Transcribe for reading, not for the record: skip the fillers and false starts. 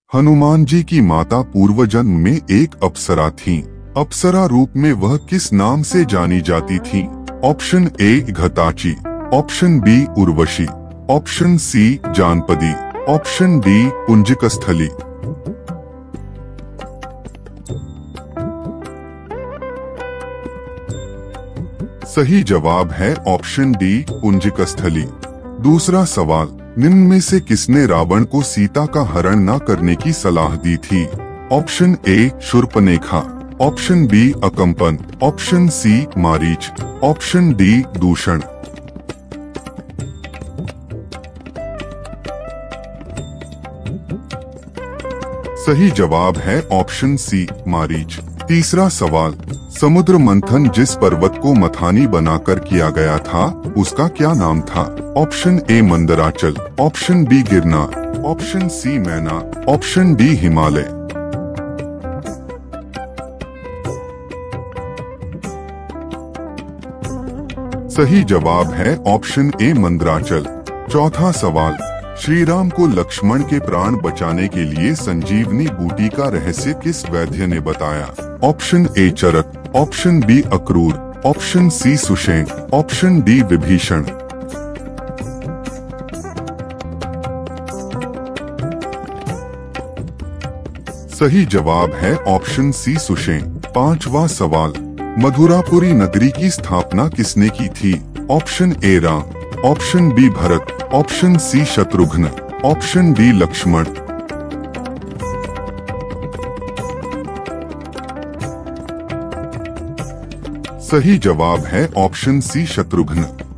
हनुमान जी की माता पूर्वजन्म में एक अप्सरा थीं। अप्सरा रूप में वह किस नाम से जानी जाती थीं? Option A Ghatachi, option B Urvashi, option C Janpadi, option D Punjikasthali. सही जवाब है ऑप्शन डी पुंजकस्थली। दूसरा सवाल, निम्न में से किसने रावण को सीता का हरण न करने की सलाह दी थी? Option A Shurpanakha, option B Akampan, option C Marich, option D Dushan. सही जवाब है ऑप्शन सी मारीच। तीसरा सवाल, समुद्र मंथन जिस पर्वत को मथानी बनाकर किया गया था उसका क्या नाम था? Option A Mandarachal, option B Girnar, option C Maina, option D Himalaya. सही जवाब है ऑप्शन ए मंदराचल। चौथा सवाल, श्री राम को लक्ष्मण के प्राण बचाने के लिए संजीवनी बूटी का रहस्य किस वैद्य ने बताया? Option A Charak, option B Akrur, option C Sushen, option D Vibhishan. सही जवाब है ऑप्शन सी सुषेण। पांचवा सवाल, मथुरापुरी नगरी की स्थापना किसने की थी? Option A Ram, option B Bharat, option C Shatrughan, option D Lakshman. सही जवाब है ऑप्शन सी शत्रुघ्न।